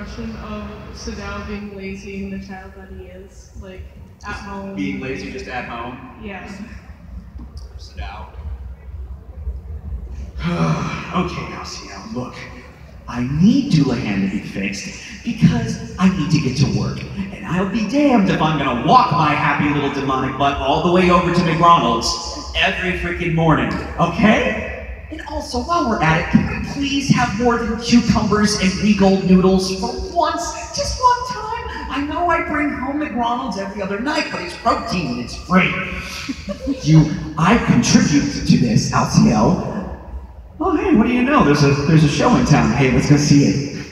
impression of Sadao being lazy and the child that he is, like at home. Being lazy just at home? Yeah. Sadao. Okay, Alcio, look. I need Doulahan to be fixed because I need to get to work. And I'll be damned if I'm gonna walk my happy little demonic butt all the way over to McDonald's every freaking morning, okay? And also, while we're at it, can we please have more than cucumbers and Regal noodles for once? Just one time? I know I bring home McDonald's every other night, but it's protein and it's free. I contribute to this, Alciel. Oh, hey, what do you know? There's a show in town. Hey, let's go see it.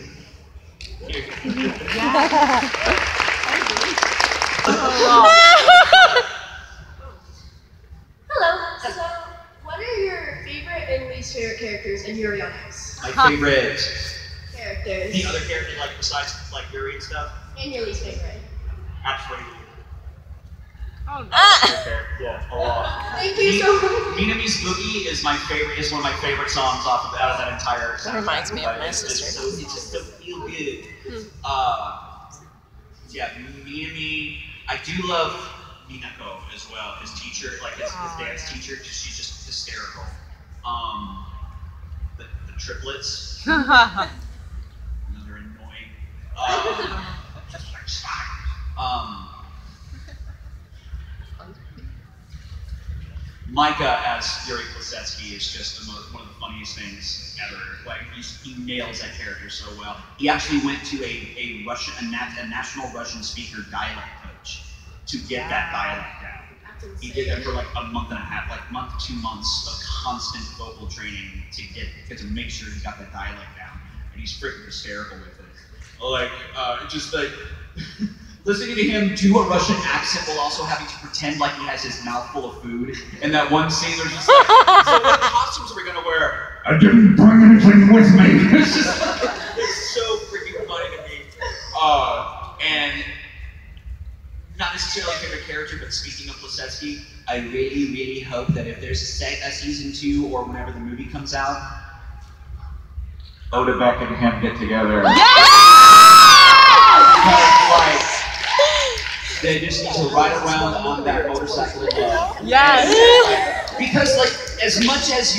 Hello. So, what are your favorite and least favorite characters in Yuri on Ice? My favorite Characters. The other character, like besides like Yuri and stuff. And your least favorite. Absolutely. Oh no. Yeah, a lot. Thank you so much. Minami's Boogie is my favorite. Is one of my favorite songs out of that entire. That reminds me of my It's sister. just so feel good. Yeah, Minami. I do love Minako as well. His teacher, like his dance teacher, she's just hysterical. The triplets. Another annoying. Micah as Yuri Plisetsky is just one of the funniest things ever. Like he nails that character so well. He actually went to a national Russian speaker dialect coach to get that dialect down. He did that for like a month and a half, like 2 months of constant vocal training to make sure he got that dialect down. And he's freaking hysterical with it. Like just like. Listening to him do a Russian accent while also having to pretend like he has his mouth full of food. In that one scene, there's just like, so what costumes are we gonna wear? I didn't bring anything with me. It's so freaking funny to me. And not necessarily a favorite character, but speaking of Plisetsky, I really, really hope that if there's a season 2 or whenever the movie comes out, Oda Beck and him get together. Like, they just need to ride around on that motorcycle in love. Yes. Because like as much as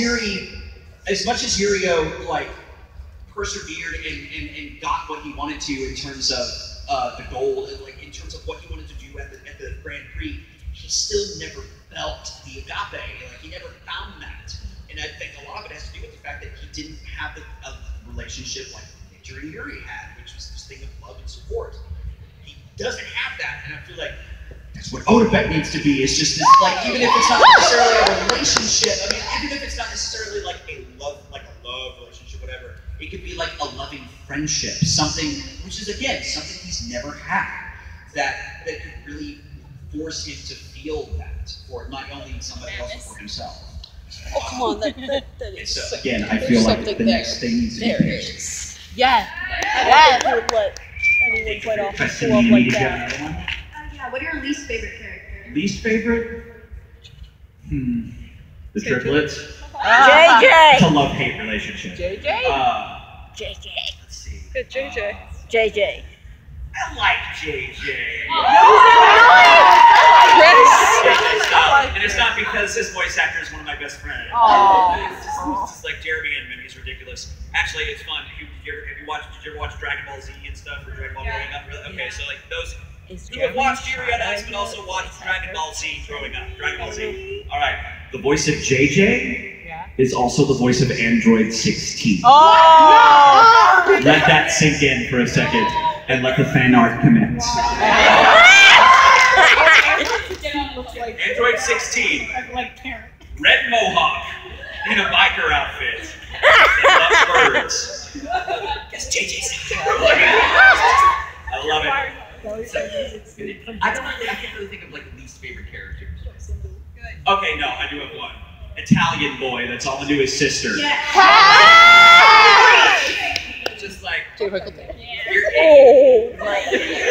Yurio like persevered and got what he wanted to in terms of the goal and like in terms of what he wanted to do at the Grand Prix, he still never felt the agape. Like he never found that. And I think a lot of it has to do with the fact that he didn't have a relationship like Victor and Yuri had, which was this thing of love and support. Doesn't have that, and I feel like that's what Oda Beck needs to be. It's just this, like, even if it's not necessarily a relationship. I mean, even if it's not necessarily like a love relationship, whatever. It could be like a loving friendship, something which is again something he's never had that could really force him to feel that for not only somebody else but for himself. Oh come on, that is. So again, I feel like the next thing needs to be finished. Yeah. Yeah. I would let anyone quite often pull up like that. Yeah, what are your least favorite characters? Least favorite? The triplets. JJ. It's a love-hate relationship. JJ. JJ. Let's see. Good JJ. JJ. I like JJ. And it's not because his voice actor is one of my best friends. It's just like Jeremy and him. He's ridiculous. Actually, it's fun. Did you ever watch Dragon Ball Z and stuff or Dragon Ball growing up? Really? Okay, so like those who have watched Yuri on Ice but also watched Dragon Ball Z growing up. Dragon Ball Z. All right. The voice of JJ is also the voice of Android 16. Oh! Let that sink in for a second and let the fan art commence. Android 16. Red mohawk in a biker outfit. That loves birds. That's JJ's. I love it. I can't really think of like least favorite characters. Okay, no, I do have one. Italian boy that's all into his sister. Yeah. Just like you're